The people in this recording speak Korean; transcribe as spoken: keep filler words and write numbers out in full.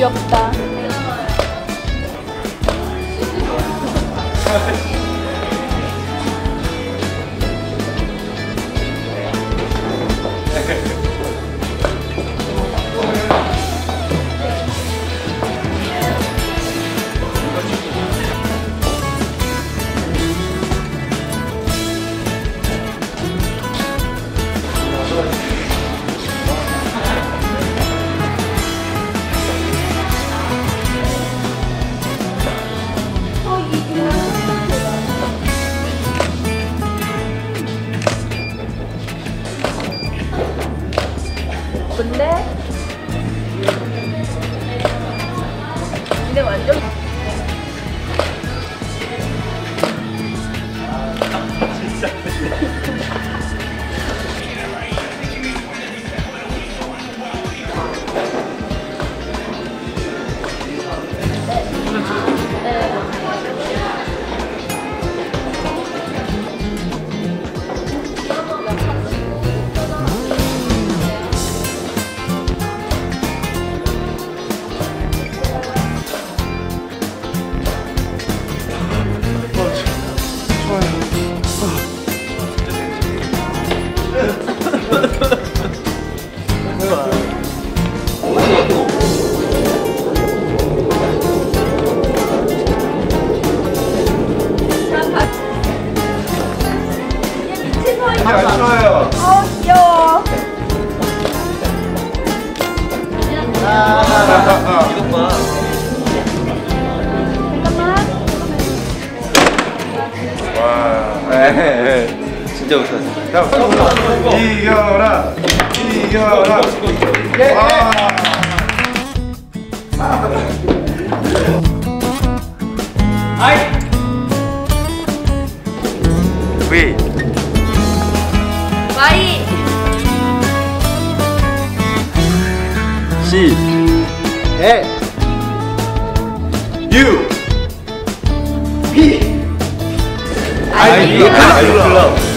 귀엽다. 근데 근데 완전 진짜 안 좋아요. 어 귀여워. 아, 이것 봐. 잠깐만. 와, 에헤. 진짜 못하지. 자, 이겨라, 이겨라. 와. 아이. 위. 마이. 시. 에. 유. 피. 아이. 아이 클럽.